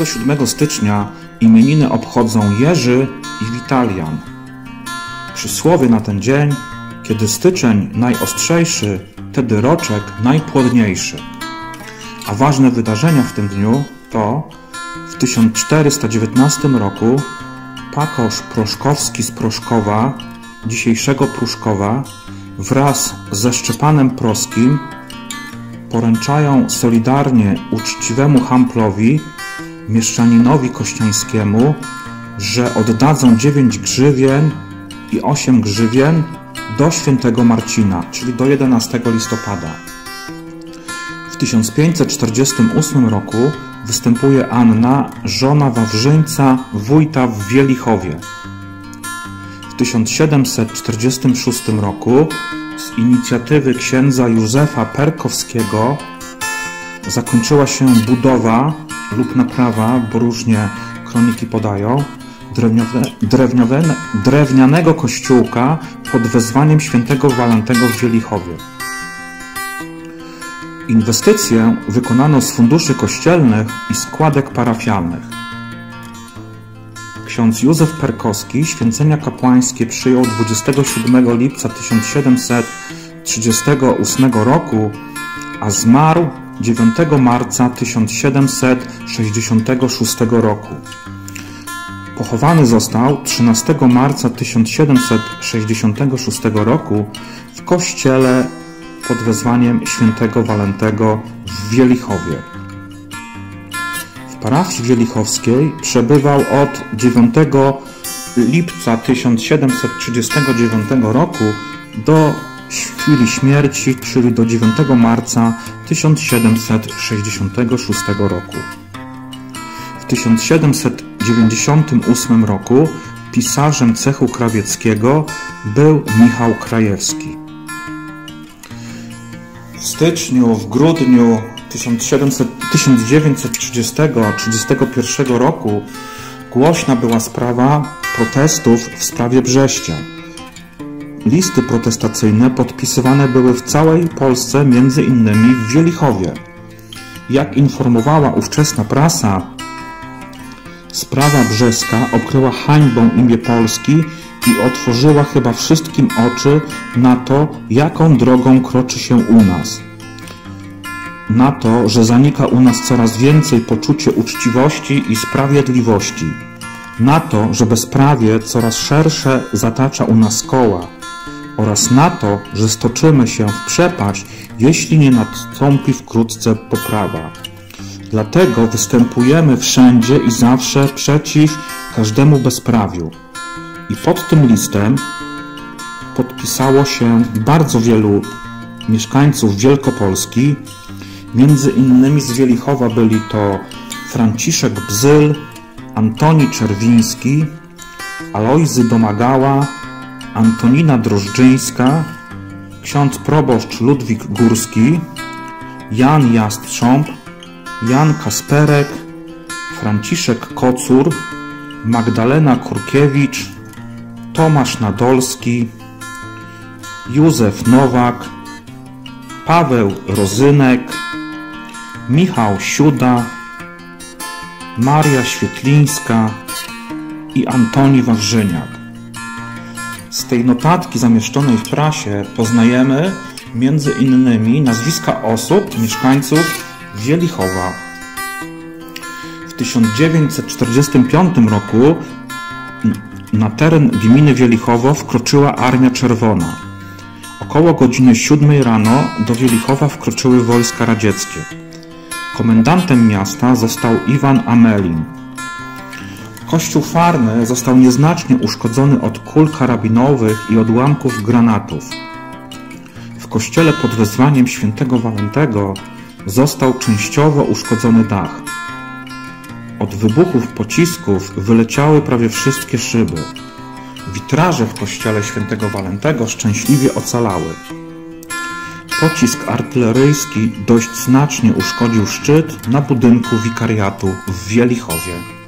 27 stycznia imieniny obchodzą Jerzy i Witalian. Przysłowie na ten dzień: kiedy styczeń najostrzejszy, tedy roczek najpłodniejszy. A ważne wydarzenia w tym dniu to w 1419 roku Pakosz Proszkowski z Proszkowa, dzisiejszego Pruszkowa, wraz ze Szczepanem Proskim poręczają solidarnie uczciwemu Hamplowi, mieszczaninowi kościańskiemu, że oddadzą 9 grzywien i 8 grzywien do świętego Marcina, czyli do 11 listopada. W 1548 roku występuje Anna, żona Wawrzyńca, wójta w Wielichowie. W 1746 roku z inicjatywy księdza Józefa Perkowskiego zakończyła się budowa lub naprawa, bo różnie kroniki podają, drewnianego kościółka pod wezwaniem świętego Walentego w Wielichowie. Inwestycję wykonano z funduszy kościelnych i składek parafialnych. Ksiądz Józef Perkowski święcenia kapłańskie przyjął 27 lipca 1738 roku, a zmarł 9 marca 1766 roku. Pochowany został 13 marca 1766 roku w kościele pod wezwaniem świętego Walentego w Wielichowie. W parafii wielichowskiej przebywał od 9 lipca 1739 roku do chwili śmierci, czyli do 9 marca 1766 roku. W 1798 roku pisarzem cechu krawieckiego był Michał Krajewski. W styczniu, w grudniu 1930-31 roku głośna była sprawa protestów w sprawie Brześcia. Listy protestacyjne podpisywane były w całej Polsce, między innymi w Wielichowie. Jak informowała ówczesna prasa, sprawa brzeska okryła hańbą imię Polski i otworzyła chyba wszystkim oczy na to, jaką drogą kroczy się u nas. Na to, że zanika u nas coraz więcej poczucie uczciwości i sprawiedliwości. Na to, że bezprawie coraz szersze zatacza u nas koła. Oraz na to, że stoczymy się w przepaść, jeśli nie nastąpi wkrótce poprawa. Dlatego występujemy wszędzie i zawsze przeciw każdemu bezprawiu. I pod tym listem podpisało się bardzo wielu mieszkańców Wielkopolski. Między innymi z Wielichowa byli to Franciszek Bzyl, Antoni Czerwiński, Alojzy Domagała, Antonina Drożdżyńska, ksiądz proboszcz Ludwik Górski, Jan Jastrząb, Jan Kasperek, Franciszek Kocur, Magdalena Kurkiewicz, Tomasz Nadolski, Józef Nowak, Paweł Rozynek, Michał Siuda, Maria Świetlińska i Antoni Wawrzyniak. Z tej notatki zamieszczonej w prasie poznajemy między innymi nazwiska osób, mieszkańców Wielichowa. W 1945 roku na teren gminy Wielichowo wkroczyła Armia Czerwona. Około godziny 7 rano do Wielichowa wkroczyły wojska radzieckie. Komendantem miasta został Iwan Amelin. Kościół farny został nieznacznie uszkodzony od kul karabinowych i odłamków granatów. W kościele pod wezwaniem świętego Walentego został częściowo uszkodzony dach. Od wybuchów pocisków wyleciały prawie wszystkie szyby. Witraże w kościele świętego Walentego szczęśliwie ocalały. Pocisk artyleryjski dość znacznie uszkodził szczyt na budynku wikariatu w Wielichowie.